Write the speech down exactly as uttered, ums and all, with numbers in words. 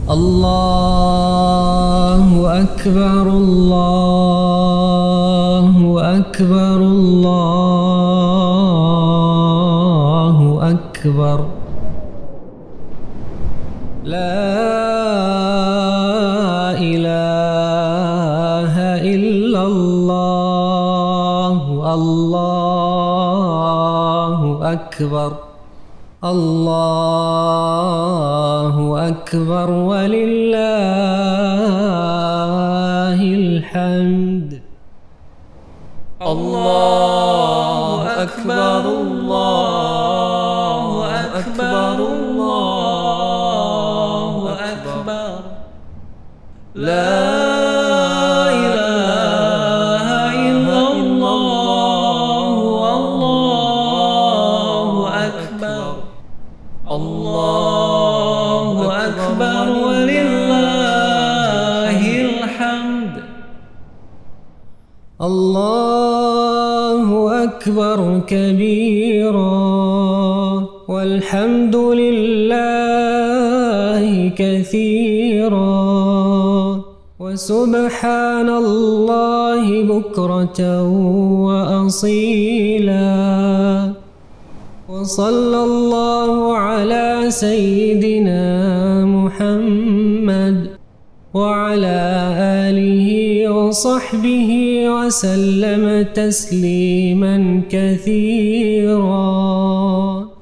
الله أكبر الله أكبر الله أكبر. لا إله إلا الله. الله أكبر الله أكبر ولله الحمد. الله أكبر الله أكبر الله أكبر. لا إله إلا الله. الله أكبر الله أكبر ولله الحمد. الله أكبر كبيرا والحمد لله كثيرا وسبحان الله بكرة وأصيلا. وصلى الله على سيدنا محمد وعلى آله وصحبه وسلم تسليما كثيرا.